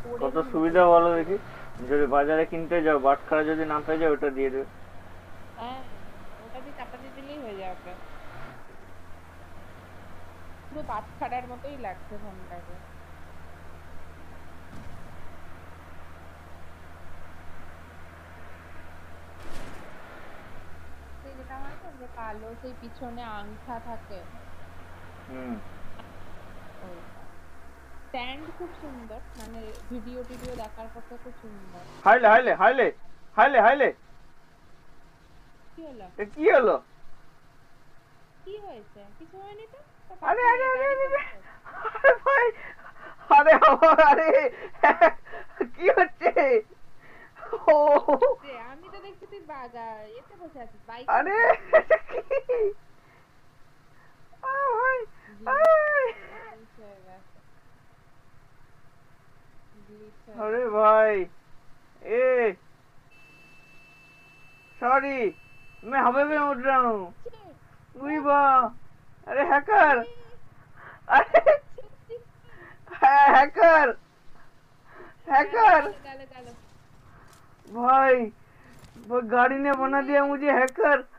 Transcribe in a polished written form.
কত সুবিধা বলো দেখি, যদি বাজারে কিনতে যাও বাটখারা যদি না পেয়ে যাও ওটা দিয়ে দেবে। হ্যাঁ, ওটা দিয়ে চাপাতি দিলেই হয়ে যাবে। পুরো বাটখারার মতোই লাগছে ফোনটাকে। সেই যেটা হয় না যে কালো সেই পিছনে আংটা থাকে, হুম। ওইটা। স্ট্যান্ড খুব সুন্দর, মানে ভিডিও টিডিও দেখার পক্ষে খুব সুন্দর। হাইলে হাইলে হাইলে হাইলে হাইলে। কি হলো? কি হলো? কি হয়েছে? কিছু হয়নি তো। তো আরে পাশে আরে আরে গাড়ি আরে চলছে। আরে ভাই, আরে আমার, আরে কি হচ্ছে? ও যে আমি তো দেখছি তুই এতে বসে আছিস, বাইকে আরে বসে আছিস। এটা কি? ভাই, গ্লিচ হয়ে গেছে, গ্লিচ হয়ে अरे গেছে। भाई, ए सॉरी, मैं हवा में আরে उड़ रहा हूँ। ছে, उई ও बा, अरे हैकर, আরে अरे সত্যি কি? हैकर গেল हैकर গেল গেল গেল। भाई, वो गाड़ी ने बना উড়ে दिया मुझे हैकर।